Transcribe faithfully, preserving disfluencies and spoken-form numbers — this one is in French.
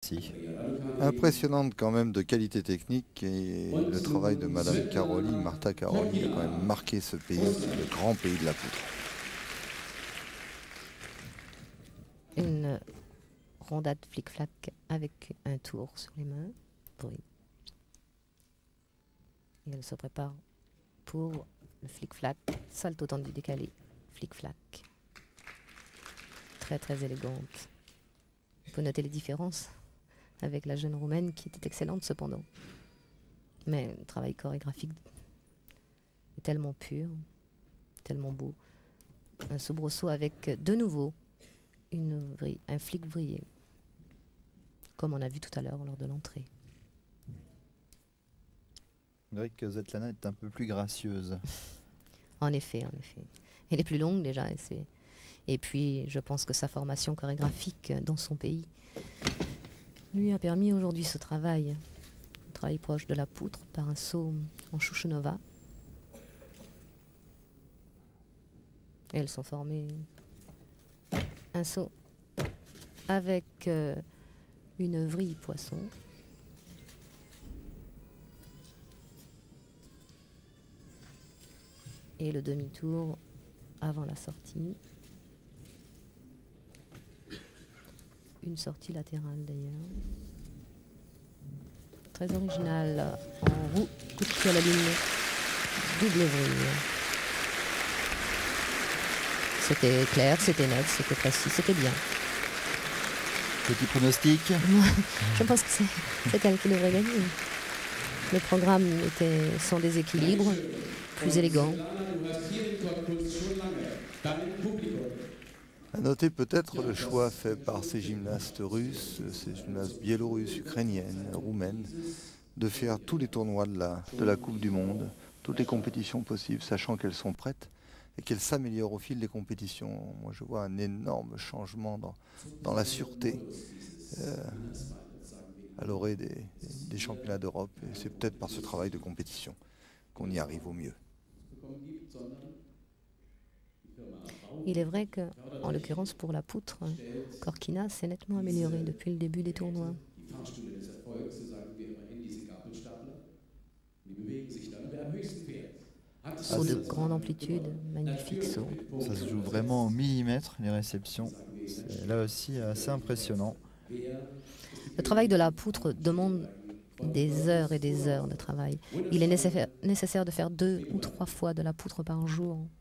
partie. Impressionnante quand même de qualité technique, et le travail de Madame Caroli, Martha Caroli, a quand même marqué ce pays, le grand pays de la poutre. Une rondade flic-flac avec un tour sur les mains. Bruit. Et elle se prépare pour le flic-flac, salto tendu décalé, flic-flac. Très très élégante. On peut noter les différences avec la jeune roumaine qui était excellente cependant. Mais le travail chorégraphique est tellement pur, tellement beau. Un soubresaut avec de nouveau une vrille, un flic vrillé, comme on a vu tout à l'heure lors de l'entrée. On dirait que Svetlana est un peu plus gracieuse. En effet, en effet. Elle est plus longue déjà. Et, c'est... et puis, je pense que sa formation chorégraphique dans son pays lui a permis aujourd'hui ce travail. Un travail proche de la poutre par un saut en chouchounova. Et elles sont formées un saut avec euh, une vrille poisson. Et le demi-tour avant la sortie. Une sortie latérale d'ailleurs. Très original en roue, coup de pied à la ligne, double vrille. C'était clair, c'était net, c'était précis, c'était bien. Petit pronostic? Je pense que c'est, c'est elle qui devrait gagner. Le programme était sans déséquilibre, plus élégant. À noter peut-être le choix fait par ces gymnastes russes, ces gymnastes biélorusses, ukrainiennes, roumaines, de faire tous les tournois de la, de la Coupe du Monde, toutes les compétitions possibles, sachant qu'elles sont prêtes et qu'elles s'améliorent au fil des compétitions. Moi, je vois un énorme changement dans, dans la sûreté euh, à l'orée des, des championnats d'Europe. Et c'est peut-être par ce travail de compétition qu'on y arrive au mieux. Il est vrai que, en l'occurrence pour la poutre, Corkina s'est nettement améliorée depuis le début des tournois. Saut de grande amplitude, magnifique saut. Ça se joue vraiment au millimètre, les réceptions. C'est là aussi assez impressionnant. Le travail de la poutre demande des heures et des heures de travail. Il est nécessaire, nécessaire de faire deux ou trois fois de la poutre par jour